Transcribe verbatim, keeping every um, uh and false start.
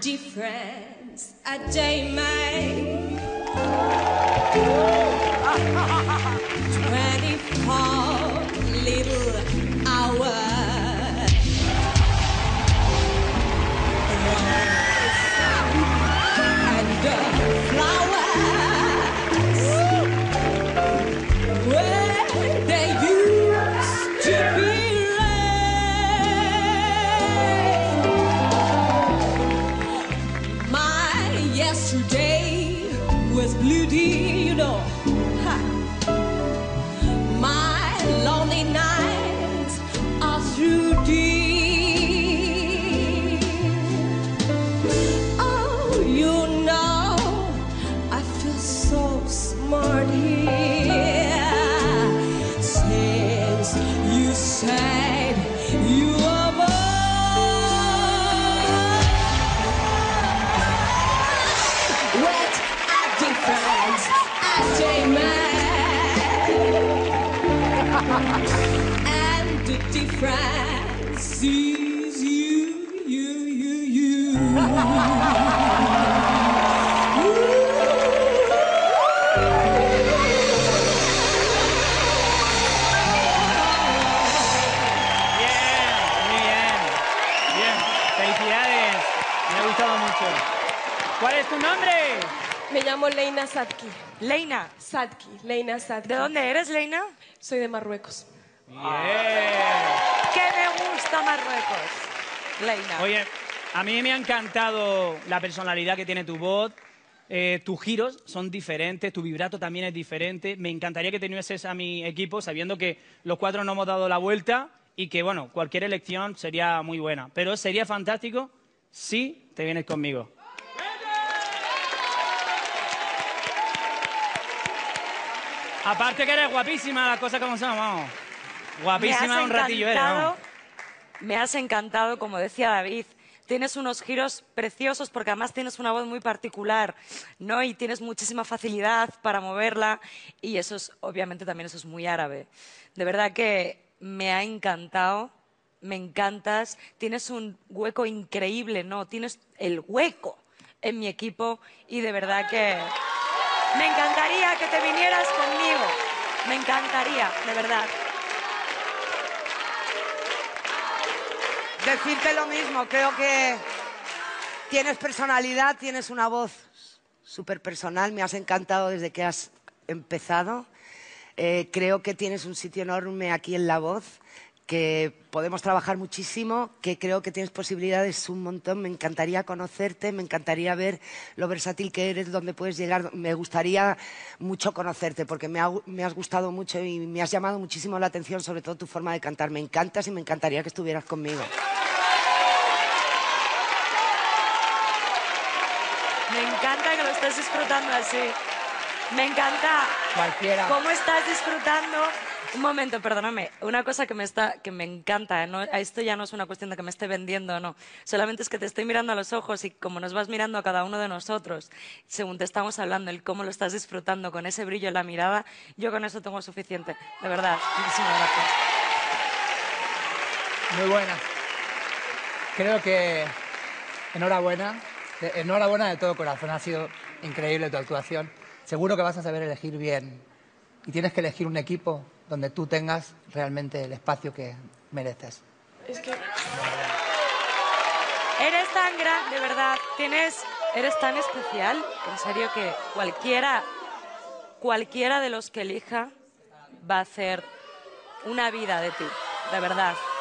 difference a day make. Twenty-four little hours. And the flowers where they used to be laid. My yesterday was blue, you know. Ha. My lonely nights are through deep. Oh, you know, I feel so smart here since you said you were mine. What a difference a day makes. And the difference is you, you, you, you. Felicidades, me ha gustado mucho. ¿Cuál es tu nombre? Me llamo Leina Sadki. Leina, Sadki, Leina Sadki. ¿de dónde eres, Leina? Soy de Marruecos. Bien. Que me gusta Marruecos, Leina. Oye, a mí me ha encantado la personalidad que tiene tu voz. Eh, tus giros son diferentes, tu vibrato también es diferente. Me encantaría que te unieses a mi equipo sabiendo que los cuatro no hemos dado la vuelta y que, bueno, cualquier elección sería muy buena. Pero sería fantástico si te vienes conmigo. Aparte que eres guapísima, las cosas como son, vamos. Guapísima un ratillo eres, vamos. Me has encantado, como decía David. Tienes unos giros preciosos porque además tienes una voz muy particular, ¿no? Y tienes muchísima facilidad para moverla y eso es, obviamente, también eso es muy árabe. De verdad que me ha encantado, me encantas. Tienes un hueco increíble, ¿no? Tienes el hueco en mi equipo y de verdad que me encantaría que te vinieras conmigo. Me encantaría, de verdad. Decirte lo mismo, creo que tienes personalidad, tienes una voz súper personal, me has encantado desde que has empezado. Eh, creo que tienes un sitio enorme aquí en la voz, que podemos trabajar muchísimo, que creo que tienes posibilidades un montón. Me encantaría conocerte, me encantaría ver lo versátil que eres, dónde puedes llegar. Me gustaría mucho conocerte porque me, ha, me has gustado mucho y me has llamado muchísimo la atención, sobre todo tu forma de cantar. Me encantas y me encantaría que estuvieras conmigo. Me encanta que lo estés disfrutando así. Me encanta. Cualquiera. ¿Cómo estás disfrutando? Un momento, perdóname. Una cosa que me, está, que me encanta, ¿no? Esto ya no es una cuestión de que me esté vendiendo, no. Solamente es que te estoy mirando a los ojos y como nos vas mirando a cada uno de nosotros, según te estamos hablando, el cómo lo estás disfrutando con ese brillo en la mirada, yo con eso tengo suficiente. De verdad, muchísimas gracias. Muy buena. Creo que enhorabuena. De, enhorabuena de todo corazón. Ha sido increíble tu actuación. Seguro que vas a saber elegir bien. Y tienes que elegir un equipo donde tú tengas realmente el espacio que mereces. Es que... Eres tan gran, de verdad. Tienes, eres tan especial, en serio, que cualquiera, cualquiera de los que elija va a hacer una vida de ti, de verdad.